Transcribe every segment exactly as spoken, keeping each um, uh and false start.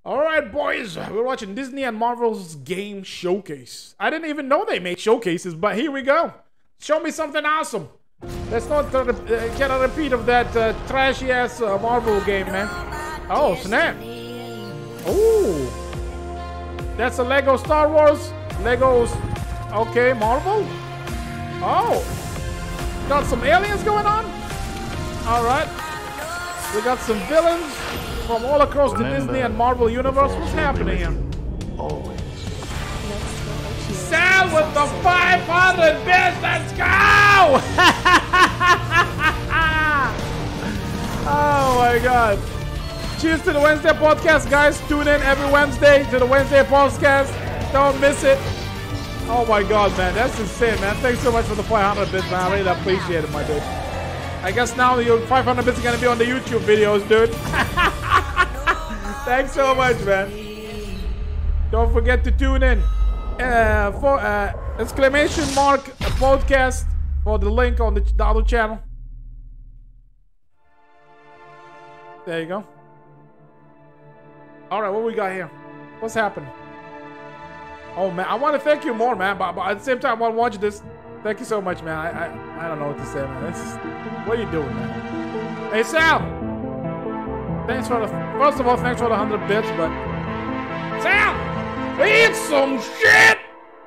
All right, boys, we're watching Disney and Marvel's game showcase. I didn't even know they made showcases, but here we go. Show me something awesome. Let's not uh, get a repeat of that uh, trashy ass uh, Marvel game, man. Oh, snap. Oh, that's a Lego Star Wars. Legos. Okay, Marvel. Oh, got some aliens going on. All right, we got some villains from all across Remember, the Disney and Marvel universe. What's happening here? Always. Sal with the five hundred bits. Let's go! Oh my God. Cheers to the Wednesday podcast, guys. Tune in every Wednesday to the Wednesday podcast. Don't miss it. Oh my God, man. That's insane, man. Thanks so much for the five hundred bits, man. I really appreciate it, my dude. I guess now your five hundred bits are going to be on the YouTube videos, dude. Thanks so much, man. Don't forget to tune in uh, for uh, exclamation mark podcast for the link on the, the other channel. There you go. All right, what we got here? What's happening? Oh man, I want to thank you more, man. But, but at the same time, I want to watch this. Thank you so much, man. I I, I don't know what to say, man. This is, what are you doing, man? Hey, Sal. Thanks for the, first of all, thanks for the one hundred bits, but Sal, eat some shit!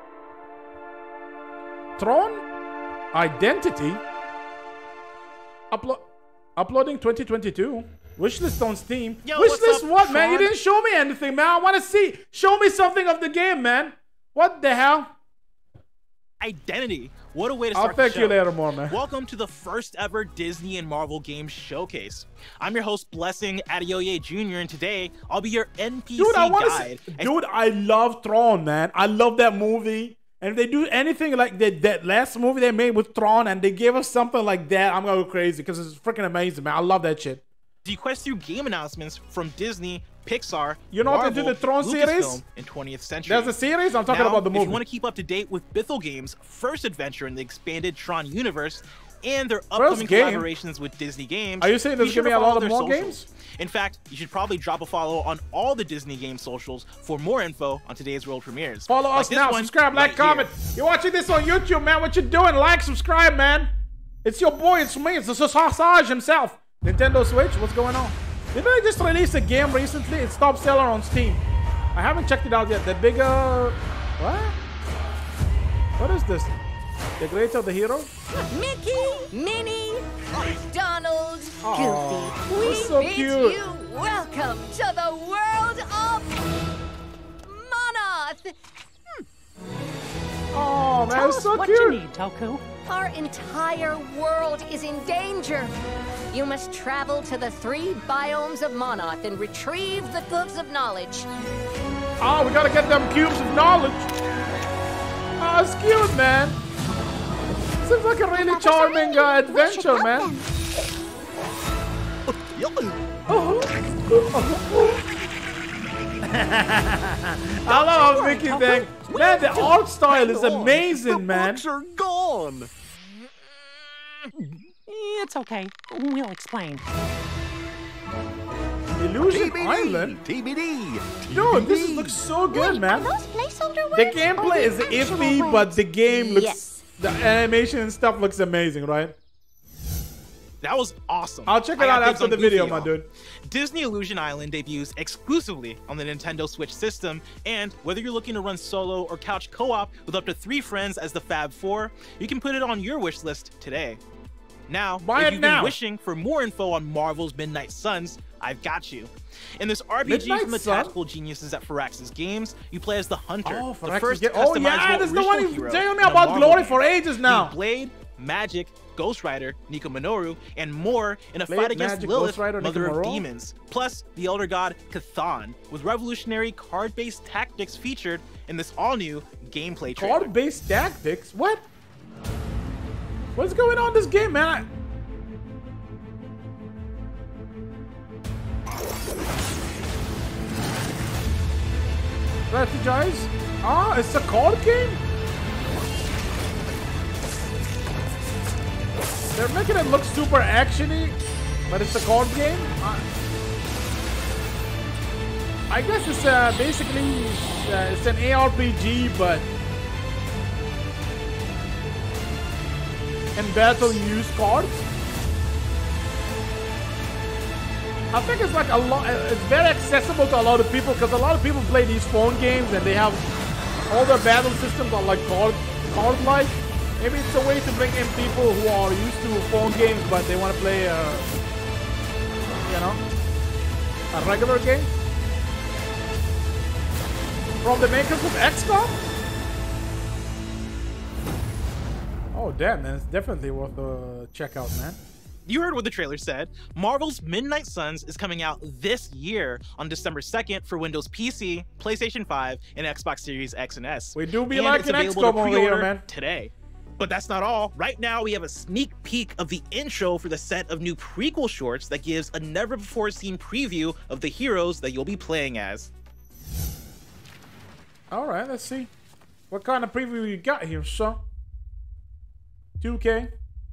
Tron? Identity? Upload, uploading twenty twenty-two? Wishlist on Steam? Yo, Wishlist up, what, Tron? man? You didn't show me anything, man. I want to see. Show me something of the game, man. What the hell? Identity. What a way to start I'll thank the show. you later more, man. Welcome to the first ever Disney and Marvel Games Showcase. I'm your host, Blessing Adeoye Junior, and today I'll be your N P C Dude, I want to guide. see. Dude, I love Tron, man. I love that movie. And if they do anything like that, that last movie they made with Tron and they gave us something like that, I'm gonna go crazy because it's freaking amazing, man. I love that shit. You quest through game announcements from Disney, Pixar, You know what they Marvel, do the Tron Lucasfilm, series? and twentieth century. There's a series? I'm talking now, about the if movie. you want to keep up to date with Bithell Games' first adventure in the expanded Tron universe and their upcoming game? collaborations with Disney Games, Are you saying there's be sure gonna be to a lot follow of their more socials. games? In fact, you should probably drop a follow on all the Disney Games socials for more info on today's world premieres. Follow like us this now. one Subscribe, like, right comment. here. You're watching this on YouTube, man. What you doing? Like, subscribe, man. It's your boy. It's me. It's the Sausage himself. Nintendo Switch. What's going on? Didn't they just release a game recently? It's top seller on Steam. I haven't checked it out yet. The bigger... What? What is this? The greater the hero? Mickey, Minnie, Donald, Aw, Goofy, we that's so bid cute. you welcome to the world of Monoth. Oh, man, Tell it's us so what cute. you need, Toku. Our entire world is in danger. You must travel to the three biomes of Monoth and retrieve the Hooves of Knowledge. Oh, we gotta get them cubes of knowledge. Oh, it's cute, man. Seems like a really charming uh, adventure, man. I love how Mickey thing. Man, the art style is amazing, man. Books are gone. It's okay. We'll explain. Illusion T B D, Island? T B D. Dude, this is, looks so good, man. Are those placeholder The words gameplay or is the actual iffy, words? but the game looks... Yes. The animation and stuff looks amazing, right? That was awesome. I'll check it I got out dibs after on the Goofy, video, my y'all. dude. Disney Illusion Island debuts exclusively on the Nintendo Switch system, and whether you're looking to run solo or couch co-op with up to three friends as the Fab Four, you can put it on your wish list today. Now, Buy if it you've now. been wishing for more info on Marvel's Midnight Suns, I've got you. In this R P G Midnight from the Sun? tactical geniuses at Firaxis Games, you play as the Hunter, Oh, the Firaxis first Ga- oh, yeah, customizable that's the one original you've hero been telling me in a about Marvel Glory game. for ages now. Need Blade, Magic, Ghost Rider, Nico Minoru, and more in a Blade, fight against Magic, Lilith, Ghost Rider, Mother Nico of Minoru? Demons, plus the Elder God Cathan, with revolutionary card-based tactics featured in this all-new gameplay trailer. Card-based tactics? What? What's going on in this game, man? I... Strategize? Ah, it's a card game? They're making it look super actiony, but it's a card game? I, I guess it's uh, basically uh, it's an A R P G, but in battle you use cards. I think it's like a lot. It's very accessible to a lot of people because a lot of people play these phone games and they have all their battle systems are like card card like. Maybe it's a way to bring in people who are used to phone games but they want to play, uh, you know, a regular game. From the makers of X COM? Oh damn, man, it's definitely worth a check out, man. You heard what the trailer said. Marvel's Midnight Suns is coming out this year on December second for Windows P C, PlayStation five, and Xbox Series X and S. We do be and like it's an X available to COM over here, pre-order man. Today. But that's not all. Right now, we have a sneak peek of the intro for the set of new prequel shorts that gives a never-before-seen preview of the heroes that you'll be playing as. All right, let's see. What kind of preview you got here, son? two K.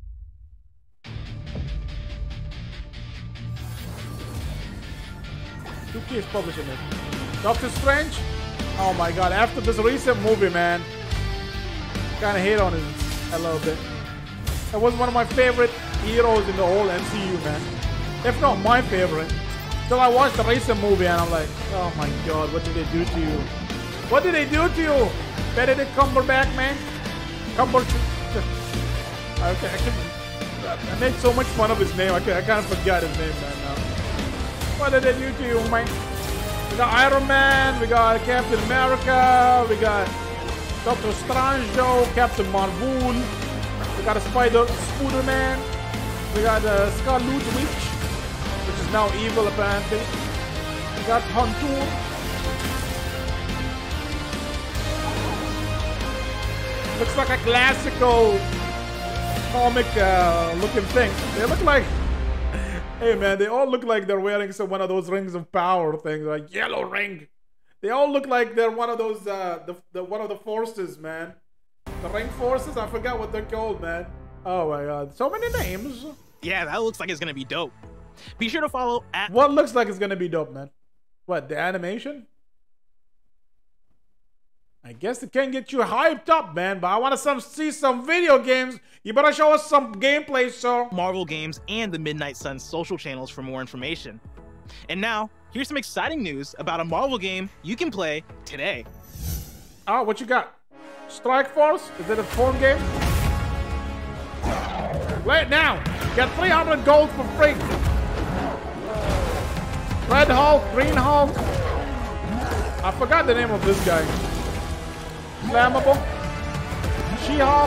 two K is publishing it. Doctor Strange? Oh my god, after this recent movie, man, kind of hate on it a little bit. That was one of my favorite heroes in the whole M C U, man. If not my favorite. Till I watched the recent movie and I'm like, oh my god, what did they do to you? What did they do to you? Benedict Cumberbatch, man? Cumberbatch. Okay, I, can, I made so much fun of his name, I, can, I kind of forgot his name, man, now. What did they do to you, man? We got Iron Man, we got Captain America, we got Doctor Strange, Captain Marvel, we got a Spider, Spider-Man, we got the Scarlet Witch, which is now evil apparently. We got Hunter. Looks like a classical comic uh, looking thing. They look like, hey man, they all look like they're wearing some one of those rings of power things, like yellow ring. They all look like they're one of those, uh, the, the one of the forces, man. The ring forces, I forgot what they're called, man. Oh my god, so many names. Yeah, that looks like it's gonna be dope. Be sure to follow at- What looks like it's gonna be dope, man? What, the animation? I guess it can get you hyped up, man, but I want to some, see some video games. You better show us some gameplay, sir. Marvel Games and the Midnight Suns social channels for more information. And now, here's some exciting news about a Marvel game you can play today. Oh, what you got? Strike Force? Is it a phone game? Play it now. Get three hundred gold for free. Red Hulk, Green Hulk. I forgot the name of this guy. Flammable. She-Hulk.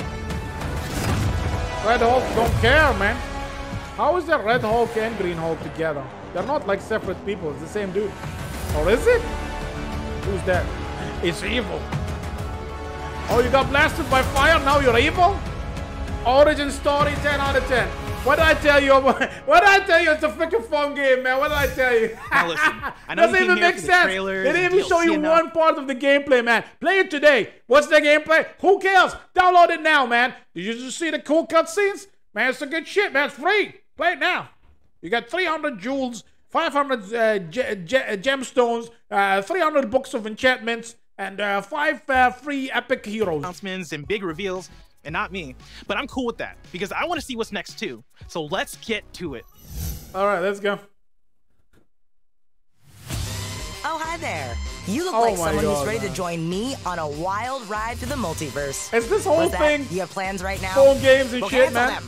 Red Hulk don't care, man. How is there Red Hulk and Green Hulk together? They're not like separate people. It's the same dude. Or is it? Who's that? It's evil. Oh, you got blasted by fire? Now you're evil? Origin story, ten out of ten. What did I tell you? What did I tell you? It's a freaking fun game, man. What did I tell you? Now listen, I know doesn't you even came here make for the sense. trailers They didn't and even show D L C you and all. one part of the gameplay, man. Play it today. What's the gameplay? Who cares? Download it now, man. Did you just see the cool cutscenes? Man, it's a good shit, man. It's free. Play it now. You got three hundred jewels, five hundred uh, ge ge gemstones, uh, three hundred books of enchantments, and uh, five uh, free epic heroes. Announcements and big reveals, and not me. But I'm cool with that because I want to see what's next too. So let's get to it. All right, let's go. Oh, hi there. You look Oh like my someone God, who's ready man. to join me on a wild ride through the multiverse. Is this whole What's that? thing You have plans right now? phone games and Well, shit, cancel man? them.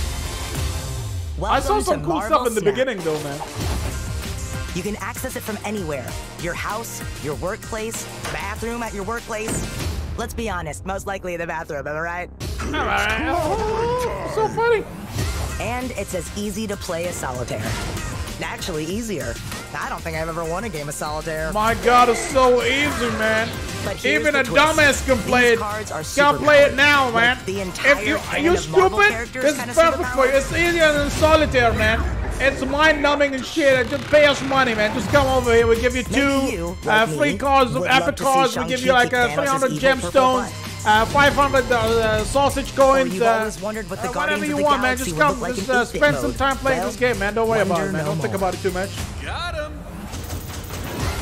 I saw Welcome some to cool Marvel stuff in the Snap. beginning, though, man. You can access it from anywhere. Your house, your workplace, bathroom at your workplace. Let's be honest, most likely the bathroom, am I right? All right. Oh, so funny. And it's as easy to play as solitaire. Actually, easier. I don't think I've ever won a game of solitaire. My God, it's so easy, man. But here's Even the a twist. dumbass can play These it. cards are Can play it superpowered. now, Like man. the entire If you are canon you of Marvel stupid, characters it's kinda perfect for you. superpowered. It's easier than solitaire, man. It's mind-numbing and shit. And just pay us money, man. Just come over here. We give you Maybe two you, uh, like free me, cards of would love epic to see cards. We Shang-Chi give you like kick uh, Thanos' three hundred evil purple gemstones, butt. uh, five hundred uh, sausage coins. you've uh, always wondered what the uh, Guardians whatever of you the want, man. Galaxy Just would come. look like Just in uh, eight bit spend some mode. time playing Well, this game, man. Don't worry about it, wonder man. no Don't think more. about it too much. Got him.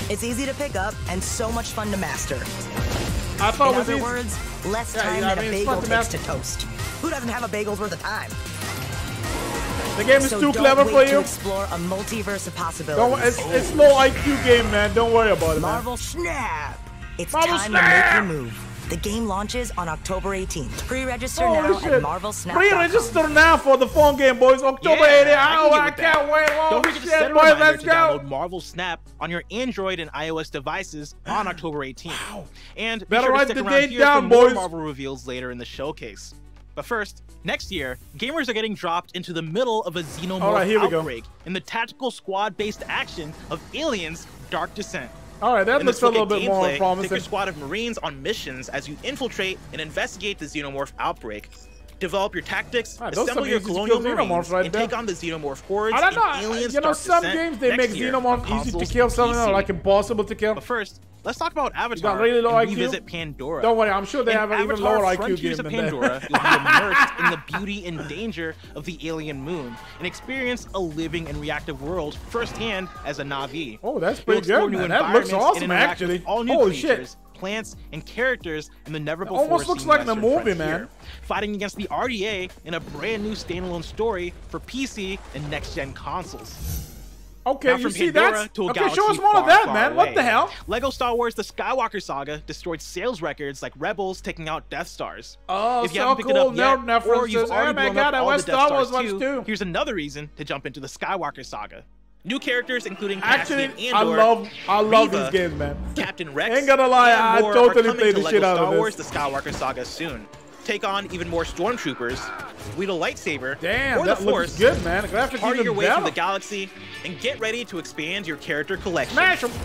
It's easy to pick up and so much fun to master. I thought In it was other easy. words, less Yeah, time yeah, I than mean, a it's bagel fun to takes to master. toast. Who doesn't have a bagel's worth of time? The game is so too don't clever wait for to you. explore a multiverse of Don't, possibilities. it's, it's low I Q game, man. Don't worry about it, man. Marvel Snap! It's Marvel time Snap! to make your move. The game launches on October eighteenth. Pre-register Holy now shit. at marvel snap dot com. Pre-register now for the phone game, boys. October Yeah, eighteenth. I can Oh, get I with can't that. wait. Don't Oh, forget to shit, set a boys. reminder Let's to go. download Marvel Snap on your Android and iOS devices on October eighteenth. And be Better sure to write stick the around date here down, for more boys. Marvel reveals later in the showcase. But first, next year, gamers are getting dropped into the middle of a xenomorph All right, here we go. outbreak in the tactical squad-based action of Aliens: Dark Descent. All right, that In looks this a look little at bit more gameplay, take promising. your squad of Marines on missions as you infiltrate and investigate the xenomorph outbreak. Develop your tactics, Ah, those assemble some your easy to colonial kill xenomorphs Marines, right and there. take on the xenomorph hordes I don't in know. Aliens: You know, Dark some Descent games they next make year on xenomorphs easy to consoles kill, and some P of C. them are like impossible to kill. But first, let's talk about Avatar really low and I Q? revisit Pandora. Don't worry, I'm sure they In have an even Avatar lower I Q Frontiers game of than Pandora, that. you'll be immersed in the beauty and danger of the alien moon and experience a living and reactive world firsthand as a Na'vi. Oh, that's You'll pretty explore good, new man. That looks environments awesome, and interact actually. with all new Holy shit. creatures, plants, and characters in the never before almost looks seen like the Western movie, frontier, man. fighting against the R D A in a brand new standalone story for P C and next-gen consoles. Okay, Now you from see Pandora that? to a Okay, galaxy show us more far, of that, far man. away. What the hell? Lego Star Wars: The Skywalker Saga destroyed sales records like Rebels taking out Death Stars. Oh, if you so haven't picked cool. it up yet, Nerd or you've references. already Oh my blown God, up I all watched the Death Star Wars Stars ones too, too. here's another reason to jump into the Skywalker Saga. New characters including Actually, Cassian I Andor, love, I love Reva, these games, man. Captain Rex, Ain't gonna lie, and I more totally are coming played to the Lego shit out of Star this. Wars: The Skywalker Saga soon. Take on even more stormtroopers, wield a lightsaber, Damn, or that the looks Force, good, man. The graphics party even your way through the better. galaxy, and get ready to expand your character collection. Smash 'em.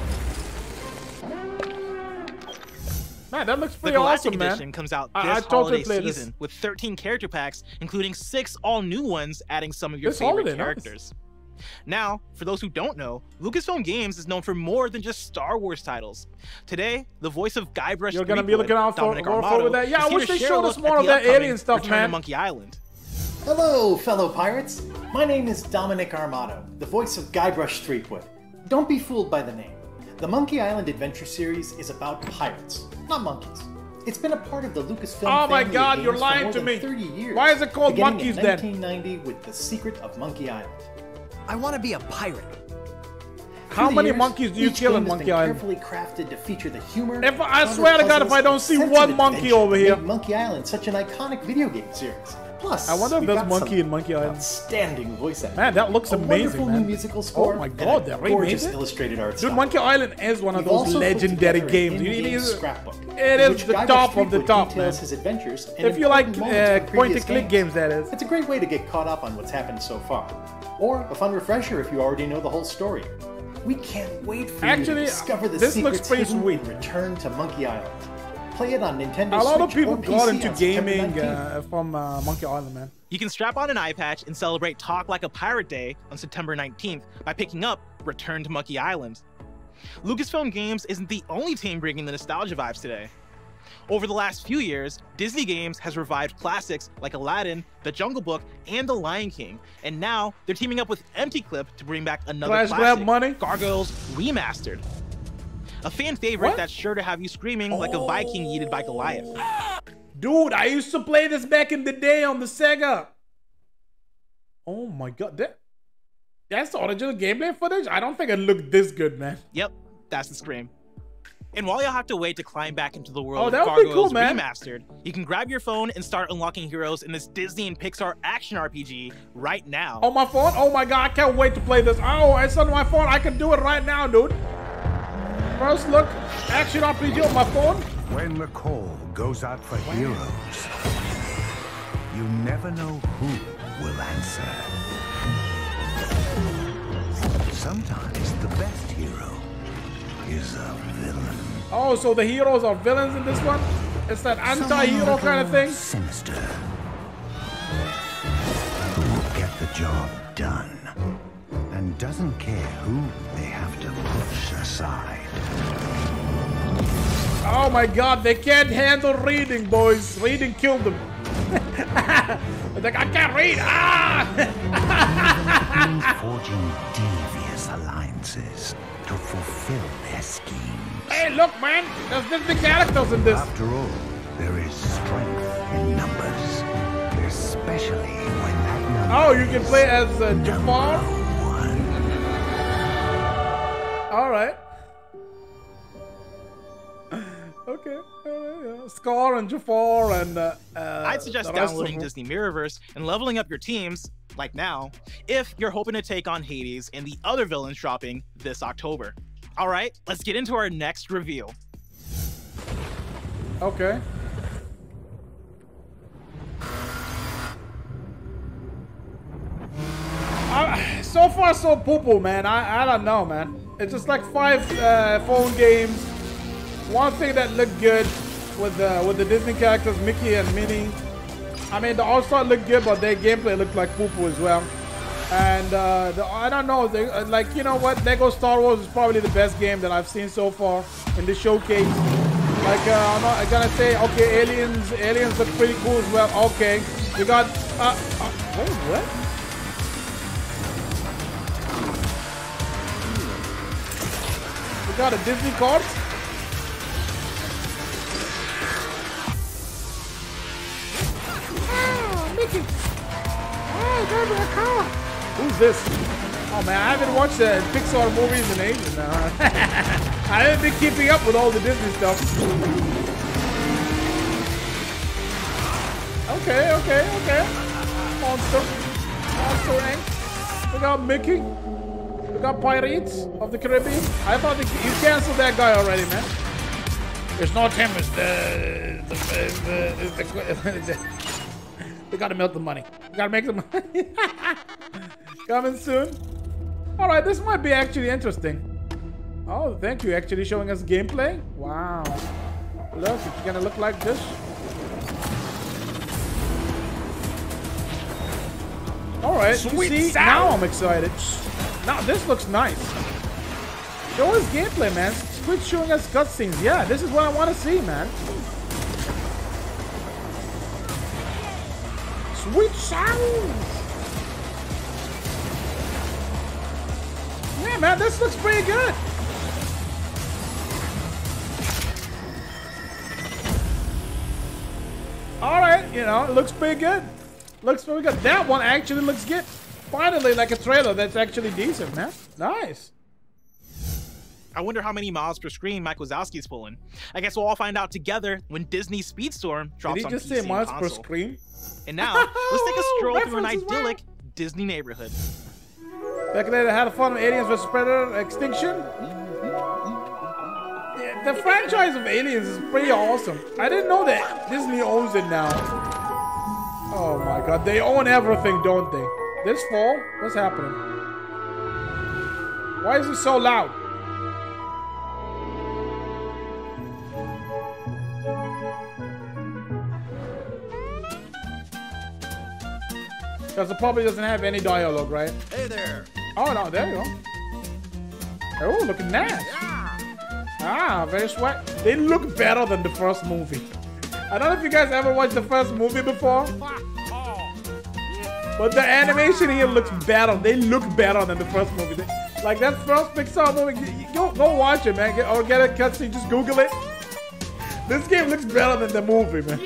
Man, that looks The pretty Galactic awesome, man. Edition comes out I- this I totally holiday played this. season with thirteen character packs, including six all-new ones, adding some of your This favorite holiday, nice. characters. Now, for those who don't know, Lucasfilm Games is known for more than just Star Wars titles. Today, the voice of Guybrush You're gonna be Threepwood, looking out for- Dominic for- for Armato, that. Yeah, is I here wish to they share showed a us look more at of the that upcoming alien stuff, Return man. to Monkey Island. Hello, fellow pirates. My name is Dominic Armato, the voice of Guybrush Threepwood. Don't be fooled by the name. The Monkey Island Adventure series is about pirates, not monkeys. It's been a part of the Lucasfilm Oh my family of God, games you're for lying more to than me. thirty years. Why is it called beginning Monkeys in then? nineteen ninety with The Secret of Monkey Island. I want to be a pirate. How Through the many years, monkeys do you each kill game in has Monkey been Island? carefully crafted to feature the humor. If I clever swear to God, if puzzles, I don't and see sense one of monkey adventure over that here. made Monkey Island such an iconic video game series. Plus, I wonder if we've there's got monkey some in Monkey Island. Outstanding voice acting. Man, that looks a amazing, wonderful man. new musical score. Oh my and God, a they remade gorgeous it? illustrated art Dude, style. Monkey Island is one of We've those also put legendary together games. an It in-game is, scrapbook, it in is which the Guybrush top of the Threepwood top, man. details his adventures and If you like important moments uh, from point and previous click games, that is. It's a great way to get caught up on what's happened so far. Or a fun refresher if you already know the whole story. We can't wait for Actually, you to discover the this looks secrets pretty hidden sweet. and return to Monkey Island. Play it on Nintendo A lot of Switch people or P C got into on September gaming nineteenth. uh, from uh, Monkey Island, man. You can strap on an eye patch and celebrate Talk Like a Pirate Day on September nineteenth by picking up Return to Monkey Island. Lucasfilm Games isn't the only team bringing the nostalgia vibes today. Over the last few years, Disney Games has revived classics like Aladdin, The Jungle Book, and The Lion King, and now they're teaming up with Empty Clip to bring back another Flash classic, grab money? Gargoyles Remastered. A fan favorite What? that's sure to have you screaming like a Viking yeeted by Goliath. Dude, I used to play this back in the day on the Sega. Oh my God, that that's the original gameplay footage? I don't think it looked this good, man. Yep, that's the scream. And while you'll have to wait to climb back into the world Oh, of that would be Gargoyles cool, man. Remastered, you can grab your phone and start unlocking heroes in this Disney and Pixar action R P G right now. On my phone? Oh my God, I can't wait to play this. Oh, it's on my phone. I can do it right now, dude. First look, action R P G on my phone. When the call goes out for heroes, you never know who will answer. Sometimes the best hero is a villain. Oh, so the heroes are villains in this one? It's that anti-hero kind of thing? Sinister. Who will get the job done and doesn't care who they have to push aside. Oh my God, they can't handle reading, boys. Reading killed them. They're like, I can't read. Ah! Forging devious alliances to fulfill their schemes. Hey, look, man! There's Disney characters in this. After all, there is strength in numbers, especially when that number Oh, you can is play as uh, Jafar? one. Alright. Okay. Uh, yeah. Scar and Jafar and uh, uh, I'd suggest the rest of downloading them. Disney Mirrorverse and leveling up your teams, like now, if you're hoping to take on Hades and the other villains dropping this October. All right, let's get into our next reveal. Okay. Uh, so far, so poo-poo, man. I, I don't know, man. It's just like five uh, phone games. One thing that looked good with the with the Disney characters, Mickey and Minnie. I mean, the All-Star looked good, but their gameplay looked like poo-poo as well. And uh, the, I don't know, they, uh, like, you know what? Lego Star Wars is probably the best game that I've seen so far in the showcase. Like, uh, I'm not I'm gonna say, okay, aliens, aliens look pretty cool as well. Okay, we got, uh, uh wait, what? We got a Disney card. Oh, Mickey. Oh, there's a car. Who's this? Oh man, I haven't watched uh, Pixar movies in ages now. I haven't been keeping up with all the Disney stuff. Okay, okay, okay. Monster. Monster Incorporated. We got Mickey. We got Pirates of the Caribbean. I thought you canceled that guy already, man. It's not him, it's the... the, the, the, the we gotta milk the money. We gotta make the money. Coming soon. Alright, this might be actually interesting. Oh, thank you. Actually showing us gameplay. Wow. Look, it's gonna look like this. Alright, you see, now I'm excited. Now this looks nice. Show us gameplay, man. Quit showing us cutscenes. Yeah, this is what I want to see, man. Sweet sounds. Yeah, man, this looks pretty good. All right, you know, it looks pretty good. Looks pretty good. That one actually looks good. Finally, like a trailer that's actually decent, man. Nice. I wonder how many miles per screen Mike Wazowski's pulling. I guess we'll all find out together when Disney Speedstorm drops Did he on just P C say miles and per console. screen? And now, let's take a stroll through an References, wow. idyllic Disney neighborhood. Back then, they had fun with Aliens versus Predator Extinction. Yeah, the franchise of Aliens is pretty awesome. I didn't know that Disney owns it now. Oh my god, they own everything, don't they? This fall? What's happening? Why is it so loud? Because it probably doesn't have any dialogue, right? Hey there. Oh, no, there you go. Oh, looking nice. Ah, very sweat. They look better than the first movie. I don't know if you guys ever watched the first movie before. But the animation here looks better. They look better than the first movie. They, like that first Pixar movie, you, you, go, go watch it, man. Get, or get a cutscene, just Google it. This game looks better than the movie, man.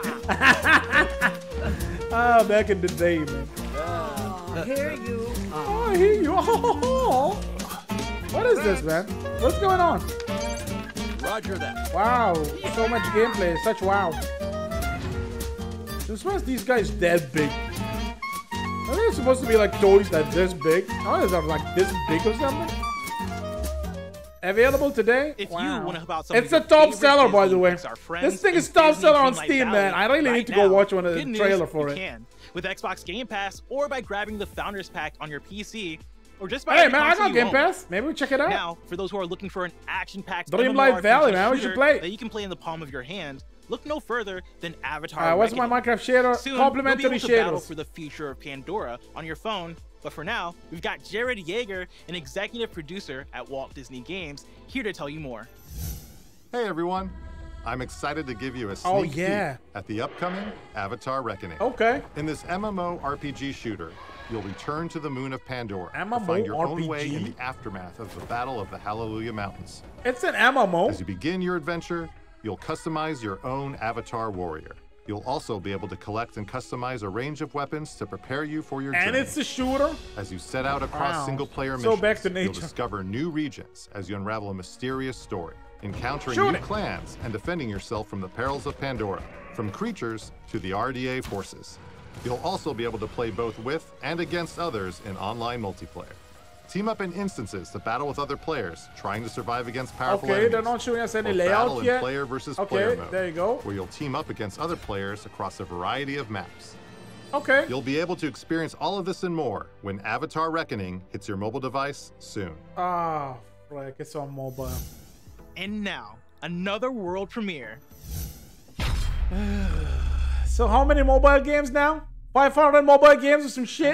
Ah, back in the day, man. Uh, I hear you. Oh, I hear you. Oh, what is this, man? What's going on? Roger that. Wow, so much gameplay, such wow. Since when is these guys that big? Are they supposed to be like toys that this big? Oh, is that like this big or something? Available today? If Wow. you want to help out some It's of your a top favorite seller, by Disney the way. Pixar friends This thing in is top Disney seller on Dreamlight Steam, Valley man. I really right need to go now, watch one of the good news, trailer for you it. Can. With Xbox Game Pass or by grabbing the Founders Pack on your P C or just by Hey, any man, I console got you Game own. Pass. Maybe we check it out. Now, for those who are looking for an action-packed Dreamlight MMORPG Valley, man, we should shooter play. that you can play in the palm of your hand, look no further than Avatar. Uh, what's my Reckoning. Minecraft shader? Soon, Complimentary you'll be able to battle shaders. for the future of Pandora on your phone. But for now, we've got Jared Yeager, an executive producer at Walt Disney Games, here to tell you more. Hey everyone, I'm excited to give you a sneak Oh, yeah. peek at the upcoming Avatar Reckoning. Okay. In this M M O R P G shooter, you'll return to the moon of Pandora M to M O find your R P G? own way in the aftermath of the Battle of the Hallelujah Mountains. It's an M M O. As you begin your adventure, you'll customize your own avatar warrior. You'll also be able to collect and customize a range of weapons to prepare you for your And journey. it's a shooter. As you set out across Wow. single-player So missions, back to you'll nature. discover new regions as you unravel a mysterious story, encountering Shoot new it. clans and defending yourself from the perils of Pandora, from creatures to the R D A forces. You'll also be able to play both with and against others in online multiplayer. Team up in instances to battle with other players, trying to survive against powerful Okay, enemies. they're not showing us any Both battle layout in yet. player versus Okay, player mode, there you go. where you'll team up against other players across a variety of maps. Okay. You'll be able to experience all of this and more when Avatar Reckoning hits your mobile device soon. Ah, frick, it's on mobile. And now, another world premiere. So how many mobile games now? five hundred mobile games or some shit?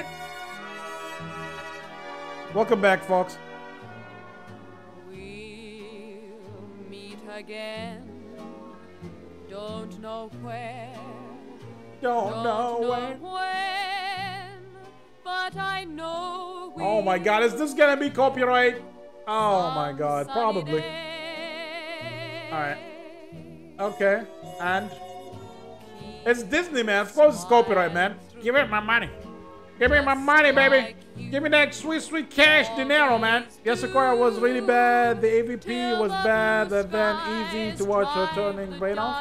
Welcome back, folks. We'll meet again. Don't know where. Don't know when. when. But I know we Oh my god, is this gonna be copyright? Oh my god, probably. Alright. Okay, and it's Disney, man. Of course it's copyright, man. Give me my money. Give me my money, baby. Give me that sweet, sweet cash dinero, man. Yes, Sequoia was really bad. The A V P was bad, and then easy to watch her turning brain off.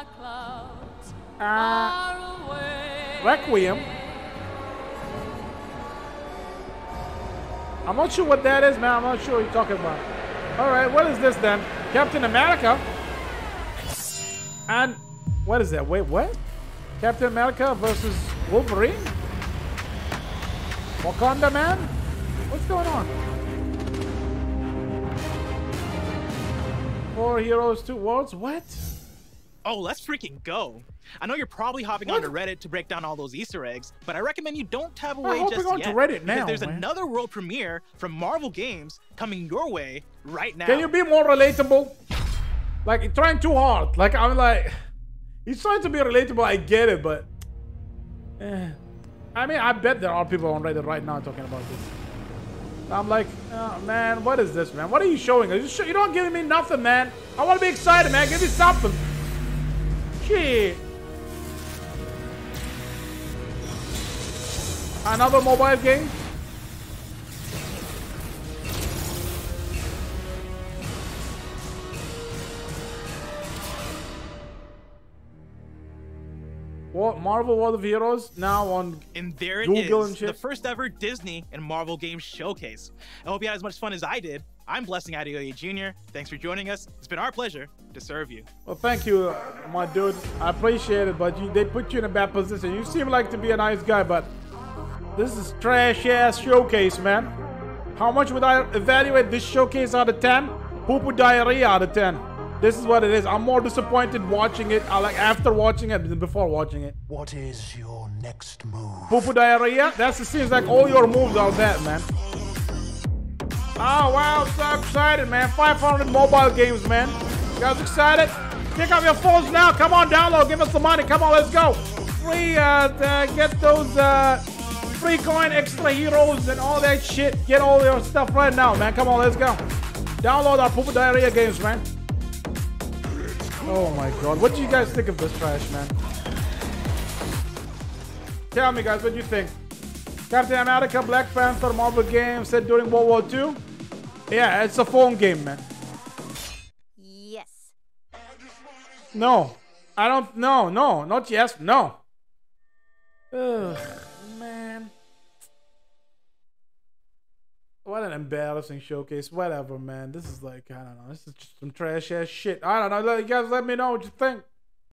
Uh, Requiem. I'm not sure what that is, man. I'm not sure what you're talking about. All right, what is this then? Captain America. And what is that? Wait, what? Captain America versus Wolverine? Wakanda Man? What's going on? Four heroes, two worlds? What? Oh, let's freaking go. I know you're probably hopping onto Reddit to break down all those Easter eggs, but I recommend you don't tab away hopping just onto yet. Reddit now, because there's man. another world premiere from Marvel Games coming your way right now. Can you be more relatable? Like, you're trying too hard. Like, I'm like... He's trying to be relatable, I get it, but... Eh. I mean, I bet there are people on Reddit right now talking about this. I'm like, oh, man, what is this, man? What are you showing us? You, sh you don't give me nothing, man. I want to be excited, man. Give me something. Shit. Another mobile game? What, Marvel World of Heroes now on And there it Google is, and shit? the first ever Disney and Marvel Games showcase. I hope you had as much fun as I did. I'm Blessing Adeoye Junior Thanks for joining us. It's been our pleasure to serve you. Well, thank you, uh, my dude. I appreciate it, but you, they put you in a bad position. You seem like to be a nice guy, but this is trash-ass showcase, man. How much would I evaluate this showcase out of ten? Poo-poo diarrhea out of ten. This is what it is. I'm more disappointed watching it, I like after watching it than before watching it. What is your next move? Poo-poo diarrhea? That seems like all your moves are that, man. Oh, wow, so excited, man. five hundred mobile games, man. You guys excited? Pick up your phones now. Come on, download. Give us some money. Come on, let's go. Free, uh, to get those, uh, free coin, extra heroes, and all that shit. Get all your stuff right now, man. Come on, let's go. Download our Poo-poo diarrhea games, man. Oh, my God. What do you guys think of this trash, man? Tell me, guys, what do you think? Captain America, Black Panther, Marvel Games set during World War Two? Yeah, it's a phone game, man. Yes. No. I don't, no, no, not yes, no. Ugh, man. What an embarrassing showcase. Whatever, man. This is like, I don't know. This is just some trash ass shit. I don't know. You guys let me know what you think.